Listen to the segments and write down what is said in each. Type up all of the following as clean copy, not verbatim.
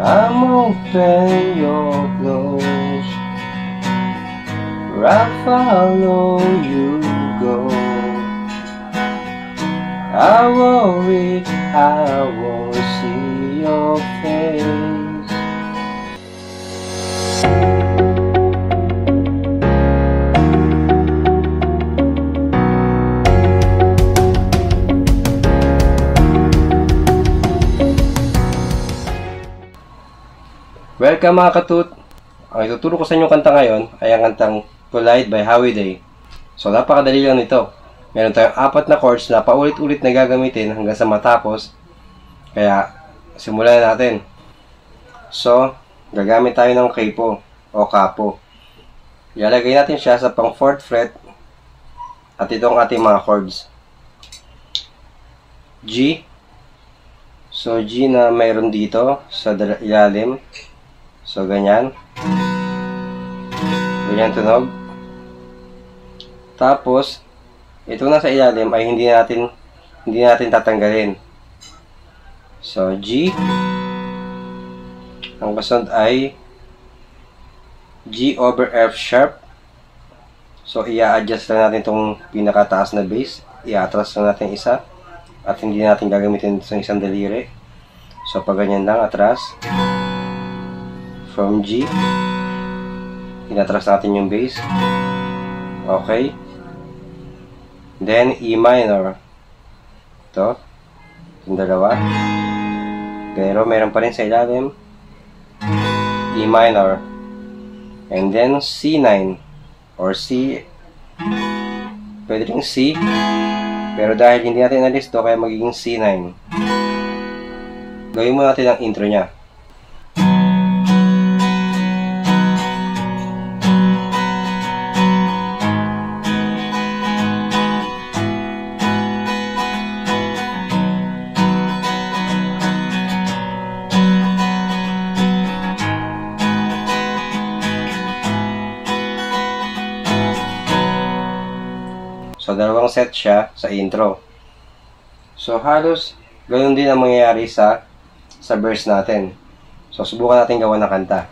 I'm open, you're close, where I follow you go. I worry I won't see your face. Welcome mga katut! Ang ituturo ko sa inyong kanta ngayon ay ang kantang Collide by Howie Day. So napakadali lang nito. Meron tayong 4 na chords na paulit-ulit na gagamitin hanggang sa matapos. Kaya simulan natin. So gagamit tayo ng capo o capo. Ilalagay natin siya sa pang 4th fret. At ito ang ating mga chords. G. So G na mayroon dito sa ilalim. So, ganyan. Ganyan tunog. Tapos, ito na sa ilalim ay hindi natin tatanggalin. So, G. Ang kasunod ay G over F sharp. So, i-adjust lang natin itong pinakataas na bass. I-atras lang natin isa. At hindi natin gagamitin sa isang daliri. So, pag ganyan lang, atras. From G, inatras natin yung bass. Okay. Then E minor. Ito. Yung dalawa. Pero meron pa rin sa ilalim. E minor. And then C9 or C. Pwede rin C. Pero dahil hindi natin nalisto, kaya magiging C9. Gawin mo natin ang intro niya. So, dalawang set siya sa intro. So, halos ganoon din ang mangyayari sa verse natin. So, subukan natin gawa ng kanta.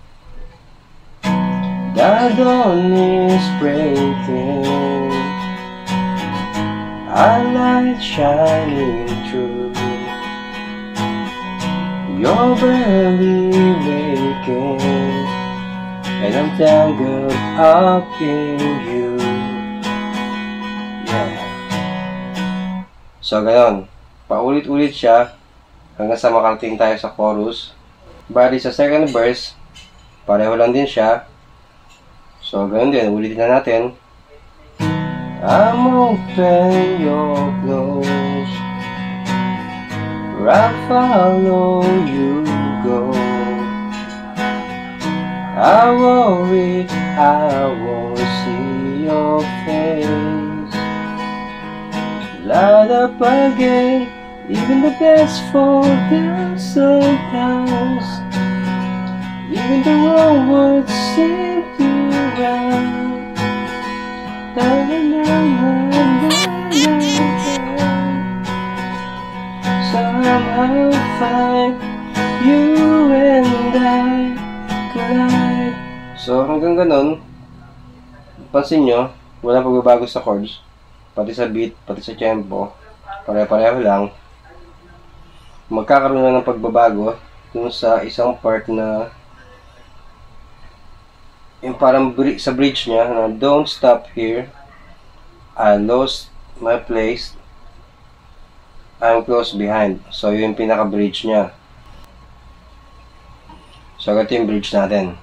The dawn is breaking, a light shining through, you're barely waking, and I'm tangled up in you. So, ganon. Paulit-ulit siya hanggang sa makarating tayo sa chorus. Bali, sa second verse, pareho lang din siya. So, ganon din. Ulitin na natin. I'm open, you're close, where I follow you go. I worry I won't see your face. Light up again, even the best falls down sometimes. Even the wrong words seem to rhyme. Somehow find you and I collide. So hanggang ganon, pansin nyo, walang pagbabago sa chords. Pati sa beat, pati sa tempo, pare-pareho lang. Magkakaroon lang ng pagbabago dun sa isang part na yung parang sa bridge niya na don't stop here, I lost my place, I'm close behind. So yun yung pinaka-bridge niya. So ito yung bridge natin.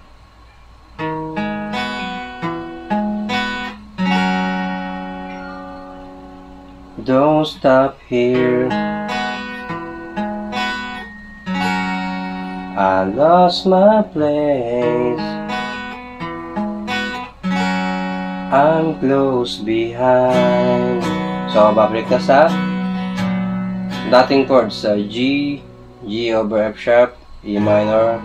Don't stop here, I lost my place, I'm close behind. So, babalik na sa dating chords sa G, G over F sharp, E minor,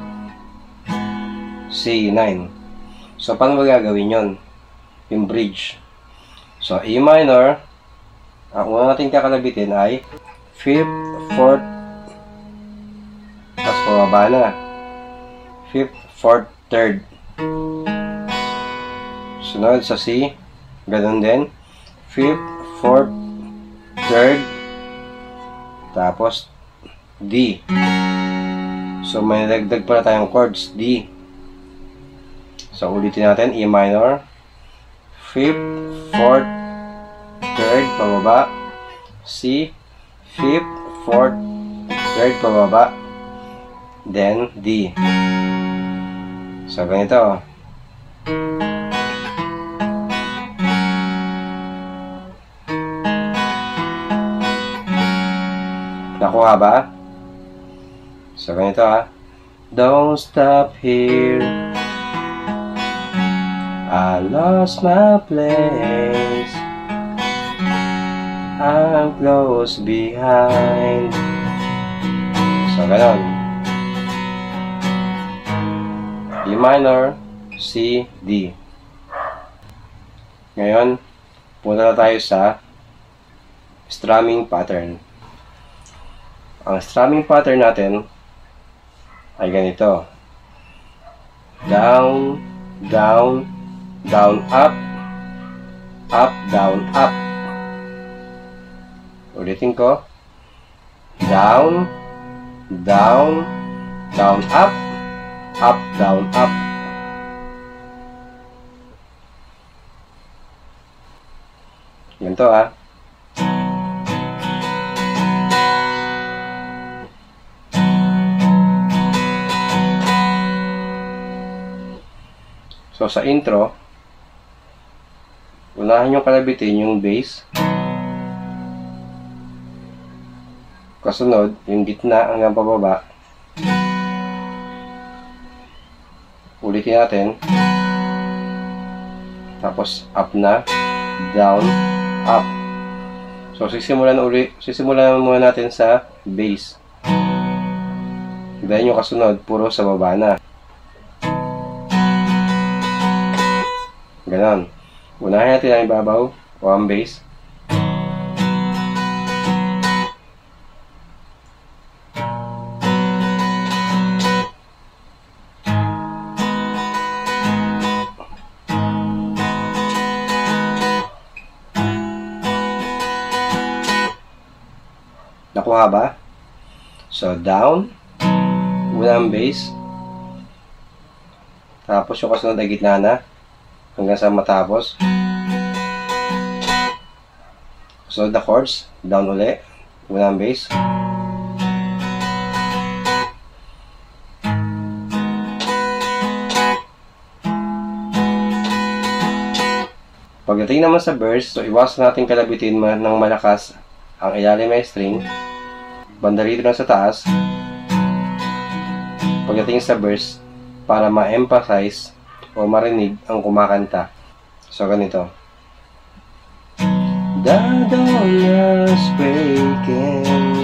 C9. So, paano ba gagawin yun? Yung bridge. So, E minor, ang una natin kakalabitin ay 5th, 4th, tapos pababa na. 5th, 4th, 3rd. Sunod sa C, ganun din. 5th, 4th, 3rd, tapos D. So may dagdag pala tayong chords, D. So ulitin natin, E minor, 5th, 4th, 3rd, pababa, C, 5th, 4th, 3rd, pababa, then D. So ganito. Nakuha ba? So ganito ha. Don't stop here, I lost my place, I'm close behind. So ganon. E minor, C, D. Ngayon, punta na tayo sa strumming pattern. Ang strumming pattern natin ay ganito. Down, down, down, up, up, down, up. Ulitin ko. Down, down, down, up, up, down, up. Ganito ah. So, sa intro, unahin yung kalabitin yung bass. Kasunod, yung gitna hanggang pababa. Ulitin natin. Tapos, up na, down, up. So, sisimulan muna natin sa bass. Dahil yung kasunod, puro sa baba na. Ganon. Unahin natin ang ibabaw o ang bass. Nakuha ba? So, down. Una ang bass. Tapos yung kasunod ay gitna na. Hanggang sa matapos. So, the chords, down uli. Unang bass. Pagdating naman sa verse, so iwasan natin kalabitin ng malakas ang ilalim ay string. Banda rito lang sa taas. Pagdating sa verse, para ma-emphasize o marinig ang kumakanta. So, ganito. The dawn is breaking,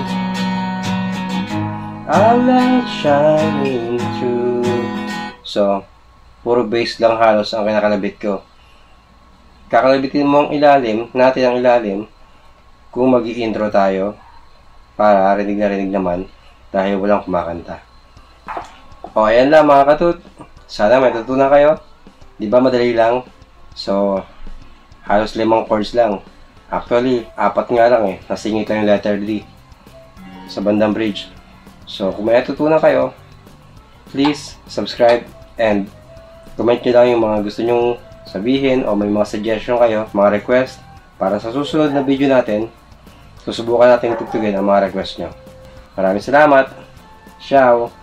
a light shining through. So, puro bass lang halos ang kinakalabit ko. Kakalabitin mo ang ilalim, natin ang ilalim, kung mag-i-intro tayo, para rinig na rinig naman, dahil walang kumakanta. O, ayan lang mga katut. Sana may tutunan kayo. Di ba madali lang? So, halos 5 chords lang. Actually, 4 nga lang eh. Nasingit lang yung letter D sa bandang bridge. So, kung may natutunan kayo, please subscribe and comment nyo lang yung mga gusto nyong sabihin o may mga suggestion kayo, mga request para sa susunod na video natin. Susubukan natin tugtugin ang mga request nyo. Maraming salamat. Ciao!